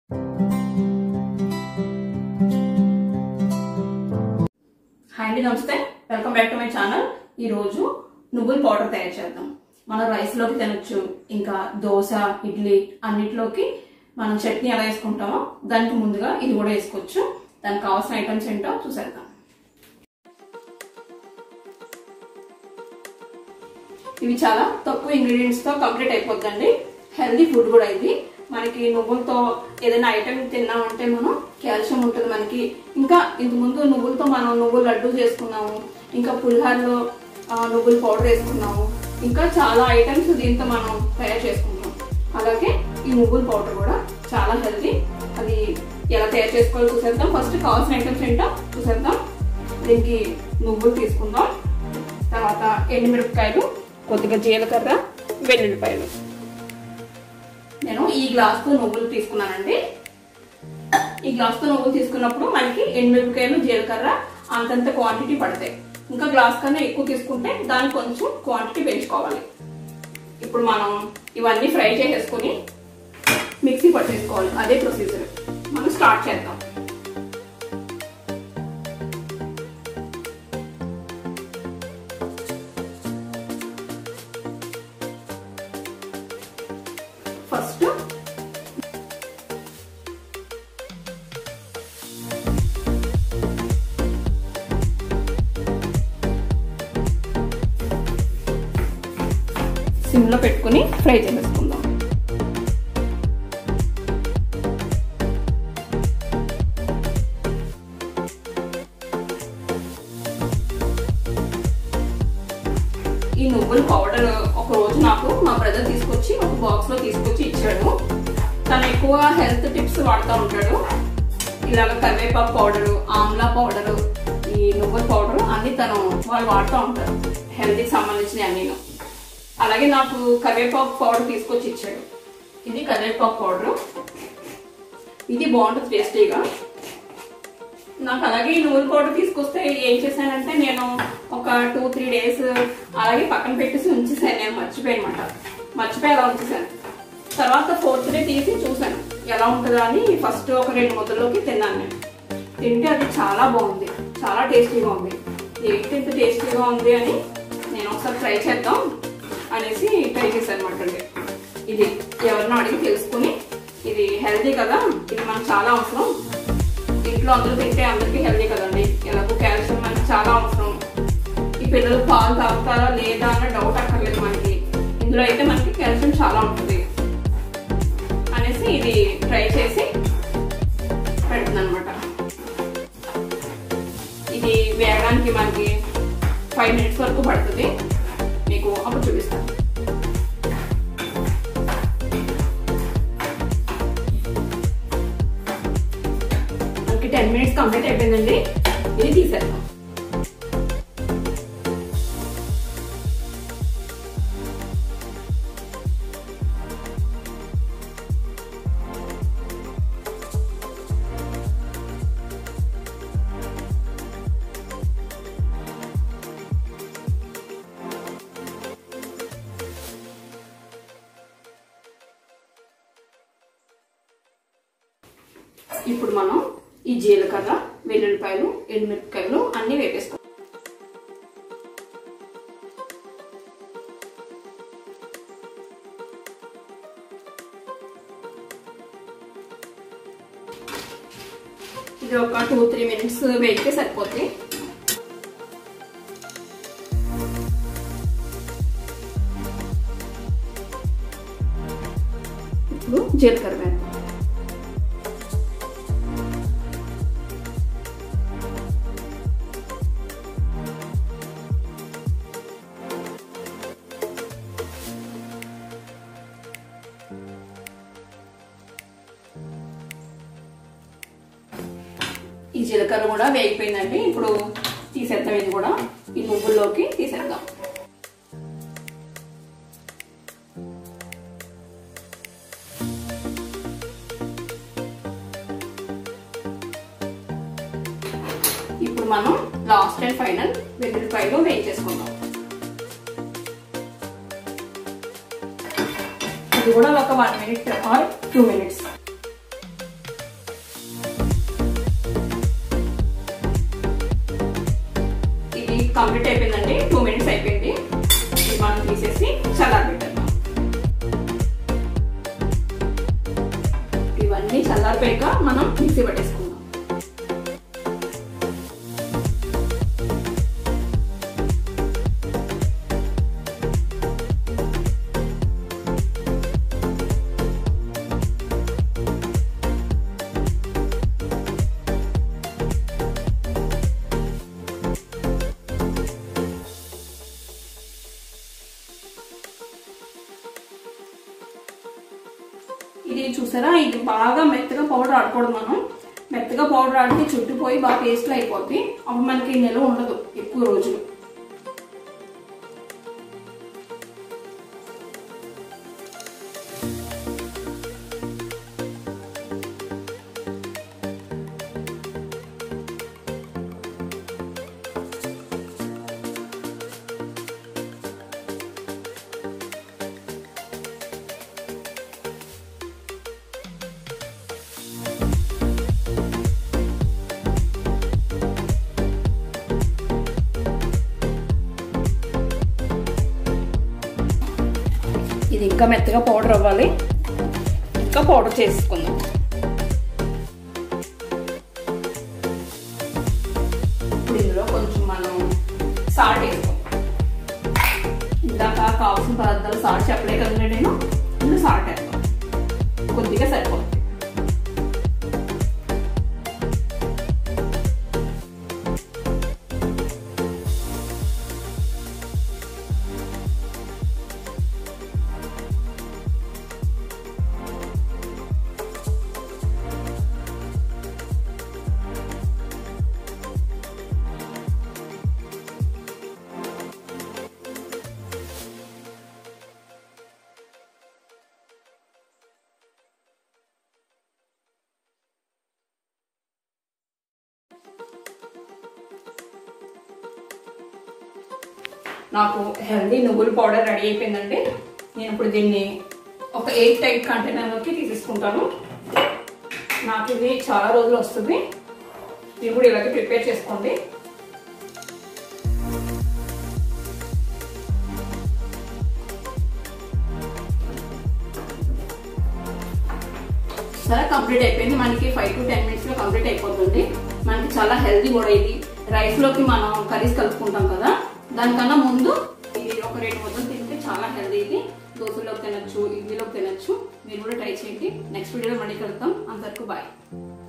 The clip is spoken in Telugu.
హాయ్ అండి, నమస్తే. Welcome back to my channel. ఈ రోజు నువ్వుల పౌడర్ తయారు చేద్దాం. మనం రైస్ లోకి తినొచ్చు, ఇంకా దోశ, ఇడ్లీ అన్నిటిలోకి మనం చట్నీ ఎలా వేసుకుంటామో దానికి ముందుగా ఇది కూడా వేసుకోవచ్చు. దానికి కావాల్సిన ఐటమ్స్ ఏంటో చూసేద్దాం. ఇవి చాలా తక్కువ ఇంగ్రీడియంట్స్ తో కంప్లీట్ అయిపోద్దండి. హెల్దీ ఫుడ్ కూడా ఇది. మనకి నువ్వులతో ఏదైనా ఐటమ్ తిన్నామంటే మనం కాల్షియం ఉంటుంది మనకి. ఇంకా ఇంతకు ముందు నువ్వులతో మనం నువ్వుల లడ్డు చేసుకున్నాము, ఇంకా పులిహారలో నువ్వుల పౌడర్ వేసుకున్నాము, ఇంకా చాలా ఐటమ్స్ దీంతో మనం తయారు చేసుకుంటాం. అలాగే ఈ నువ్వుల పౌడర్ కూడా చాలా హెల్దీ. అది ఎలా తయారు చేసుకోవాలో చూసేద్దాం. ఫస్ట్ కావాల్సిన ఐటమ్స్ ఏంటో చూసేద్దాం. దీనికి నువ్వులు తీసుకుందాం, తర్వాత ఎండుమిరపకాయలు, కొద్దిగా జీలకర్ర, వెల్లుల్లిపాయలు. నేను ఈ గ్లాస్ తో నువ్వులు తీసుకున్నానండి. ఈ గ్లాస్ తో నువ్వులు తీసుకున్నప్పుడు మనకి ఎండుమిరపకాయలు, జీలకర్ర అంతంత క్వాంటిటీ పడతాయి. ఇంకా గ్లాస్ కన్నా ఎక్కువ తీసుకుంటే దానికి కొంచెం క్వాంటిటీ పెంచుకోవాలి. ఇప్పుడు మనం ఇవన్నీ ఫ్రై చేసేసుకుని మిక్సీ పట్టేసుకోవాలి. అదే ప్రొసీజర్. మనం స్టార్ట్ చేద్దాం. ఫస్ట్ సిమ్ లో పెట్టుకుని ఫ్రై చేసేసుకుందాం. ఈ నువ్వుల పౌడర్ ఒక రోజు నాకు మా బ్రదర్ తీసుకొచ్చి ఒక బాక్స్ లో తీసుకొచ్చి ఇచ్చాడు. తను ఎక్కువ హెల్త్ టిప్స్ వాడుతూ ఉంటాడు. ఇలాగ కరివేపాకు పౌడరు, ఆమ్లా పౌడరు, ఈ నువ్వుల పౌడరు అన్ని వాళ్ళు వాడుతూ ఉంటారు, హెల్తీకి సంబంధించిన అన్నీను. అలాగే నాకు కరివేపాకు పౌడర్ తీసుకొచ్చి ఇచ్చాడు. ఇది కరివేపాకు పౌడరు. ఇది బాగుంటుంది టేస్టీగా. నాకు అలాగే నువ్వుల పౌడర్ తీసుకొస్తే ఏం చేశానంటే నేను ఒక 2-3 days అలాగే పక్కన పెట్టేసి ఉంచేసాను. నేను మర్చిపోయి అలా ఉంచేసాను. తర్వాత 4th day తీసి చూసాను ఎలా ఉంటుందా అని. ఫస్ట్ ఒక 2 ముద్దల్లోకి తిన్నాను. నేను తింటే అది చాలా బాగుంది, చాలా టేస్టీగా ఉంది. ఏంటి ఇంత టేస్టీగా ఉంది అని నేను ఒకసారి ట్రై చేద్దాం అనేసి ట్రై చేశాను అనమాట. ఇది ఎవరినో అడిగి తెలుసుకుని, ఇది హెల్దీ కదా, ఇది మనకు చాలా అవసరం. ఇంట్లో అందరూ తింటే అందరికీ హెల్దీ కదండి. ఎలాగో కాల్షియం మనకి చాలా అవసరం. ఈ పిల్లలు పాలు తాగుతారా లేదా అన్న డౌట్ అక్కర్లేదు మనకి. ఇందులో అయితే మనకి కాల్షియం చాలా ఉంటుంది అనేసి ఇది ట్రై చేసి పెడుతుంది అనమాట. ఇది వేగడానికి మనకి 5 minutes వరకు పడుతుంది. మీకు అప్పుడు చూపిస్తాను. మనకి 10 minutes కంప్లీట్ అయిపోయిందండి. ఇది తీసేద్దాం. ఇప్పుడు మనం ఈ జీలకర్ర, వెల్లుల్లిపాయలు, ఎండుమిరపకాయలు అన్ని వేపేసుకోవాలి. ఇది ఒక 2-3 minutes వేగితే సరిపోతుంది. ఇప్పుడు జీలకర్ర వేద్దాం. ఈ జీలకర్ర కూడా వేగిపోయిందండి. ఇప్పుడు తీసేద్దాం. ఇది కూడా ఈ నువ్వుల్లోకి తీసేద్దాం. ఇప్పుడు మనం లాస్ట్ అండ్ ఫైనల్ వెల్లుల్లిపాయలు వేయించేసుకుందాం. ఇది కూడా ఒక 1 minute or 2 minutes. కంప్లీట్ అయిపోయిందండి. 2 minutes అయిపోయింది. ఇది మనం తీసేసి చల్లారబెట్టాము. ఇవన్నీ చల్లారిపోయాక మనం మిక్సీ పట్టేసుకుందాం. ఇది చూసారా, ఇది బాగా మెత్తగా పౌడర్ ఆడకూడదు. మనం మెత్తగా పౌడర్ ఆడితే చుట్టుపోయి బాగా పేస్ట్ అయిపోద్ది. అప్పుడు మనకి నిల్వ ఉండదు ఎక్కువ రోజులు. ఇది ఇంకా మెత్తగా పౌడర్ అవ్వాలి. ఇంకా పౌడర్ చేసుకుందాం. ఇప్పుడు ఇందులో కొంచెం మనం సాల్ట్ వేసుకోం. ఇందాక కావాల్సిన పదార్థాలు సాల్ట్ చెప్పలే కదండి నేను. ఇందులో సాల్ట్ వేస్తాం, కొద్దిగా సరిపోతుంది. నాకు హెల్దీ నువ్వుల పౌడర్ రెడీ అయిపోయిందండి. నేను ఇప్పుడు దీన్ని ఒక 8 టైట్ కంటైనర్లోకి తీసేసుకుంటాను. నాకు ఇది చాలా రోజులు వస్తుంది. మీరు కూడా ఇలాగే ప్రిపేర్ చేసుకోండి. సరే, కంప్లీట్ అయిపోయింది. మనకి 5 to 10 minutes లో కంప్లీట్ అయిపోతుంది. మనకి చాలా హెల్దీ కూడా ఇది. రైస్ లోకి మనం కర్రీస్ కలుపుకుంటాం కదా, దానికన్నా ముందు ఇది ఒక 2 ముద్దలు తింటే చాలా హెల్దీ. ఇది దోశలోకి తినచ్చు, ఇడ్లీలోకి తినచ్చు. మీరు కూడా ట్రై చేయండి. నెక్స్ట్ వీడియోలో మళ్ళీ కలుద్దాం. అంతవరకు బాయ్.